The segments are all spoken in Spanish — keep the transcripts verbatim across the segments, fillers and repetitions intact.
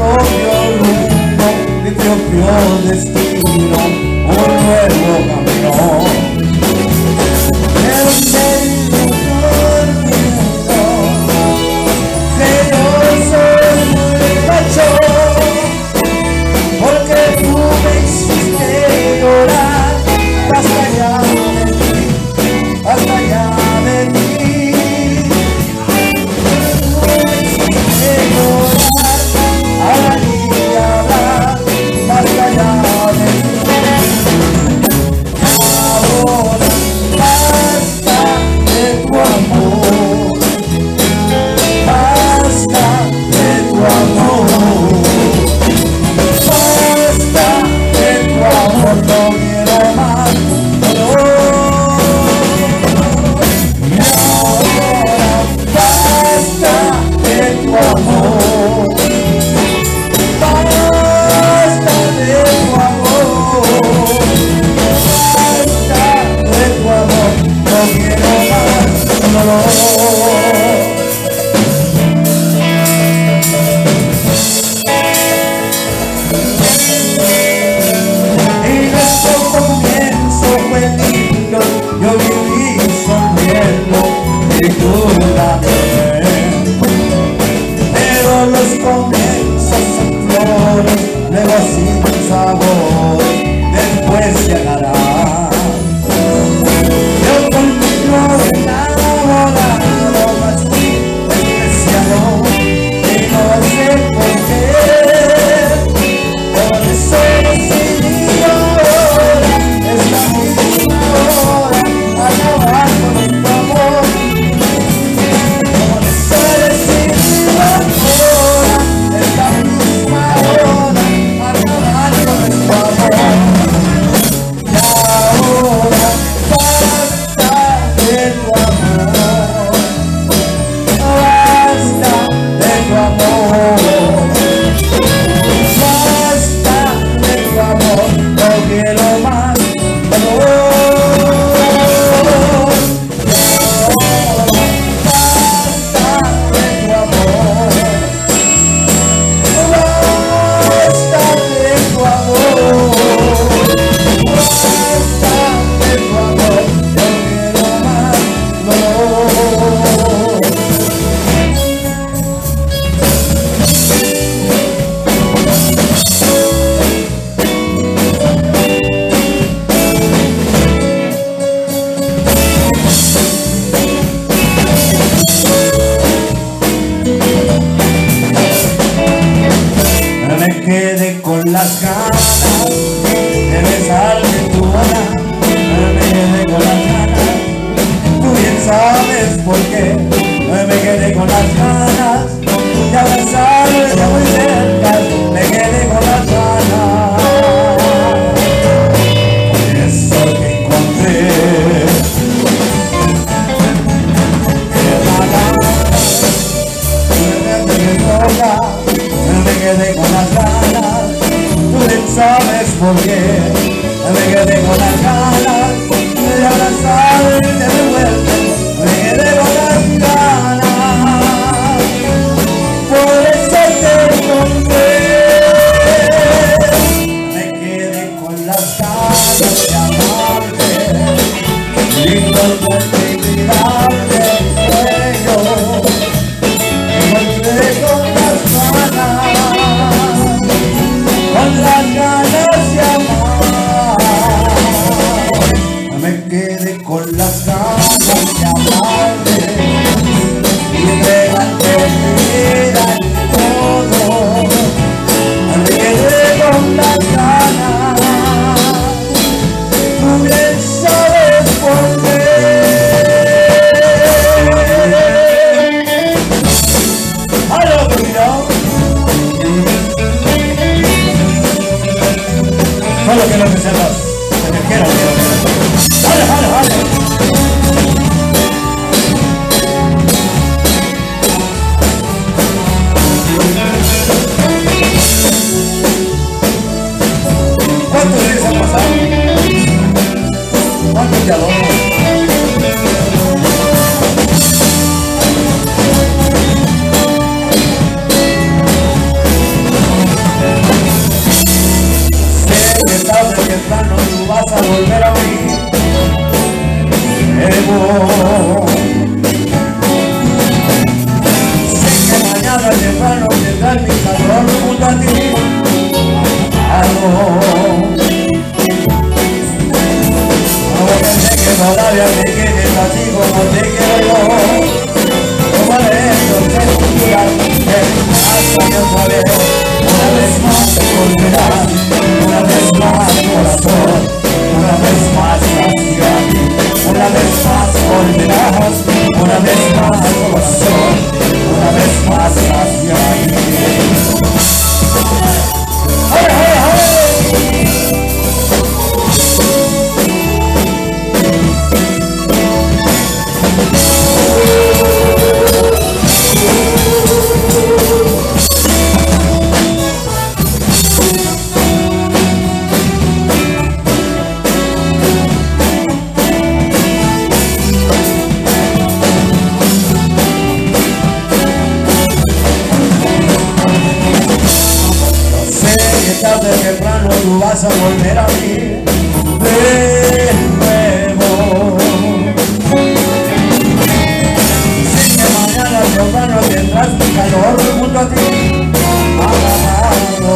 propio rumbo, mi propio destino, un nuevo camino. Pero medio dormido, que yo soy muy macho, porque tú me hiciste llorar, hasta allá de ti, hasta allá de ti. Pero los comienzos son flores, luego sin sabor, después llegará. Yo contigo enamorado, más fui despreciado, y no sé por qué. Por eso decidí ahora, es la misma hora, acabar con tu amor. Quedé con las ganas de besarte tu boca, me quedé con las ganas, tú bien sabes por qué. Me quedé con las ganas de abrazarte muy cerca, me quedé con las ganas. Por eso que encontré me quedé con las ganas, tú bien sabes por qué. Me quedé con las ganas de abrazarte de vuelta, me quedé con las ganas, por eso te encontré. Me quedé con las ganas de amarte, y encontrarte y cuidarte mi sueño. Me encontré con las ganas, con las ganas de amar. Me quedé con las ganas de amarte y entregarte mi vida y todo. Me quedé con las ganas, tú bien sabes por qué. ¡Aló, cuidado! Solo quiero que sepas, que te quiero, quiero, quiero. ¡Vale, vale, vale! ¿Cuántos días han pasado? ¿Cuántos ya dos? tendrás mi calor junto a ti. Ahora sé que todavía te quieres así como te quiero yo. Como de esos que jurar que hasta yo saber. Una vez más volverás, una vez más corazón, una vez más hacia mí. Una vez más volverás, una vez más corazón, una vez más hacia mí. ¡Hey, hey, hey! Tarde o temprano tú vas a volver a mí de nuevo. Sé que mañana temprano tendrás mi calor junto a ti, agarrado.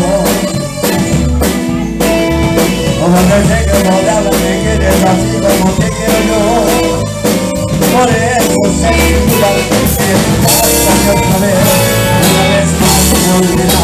Como te sé que rodeado me quieres así como te quiero yo. Por eso sé que tú vas a hacer hasta que otra vez, una vez más volverás.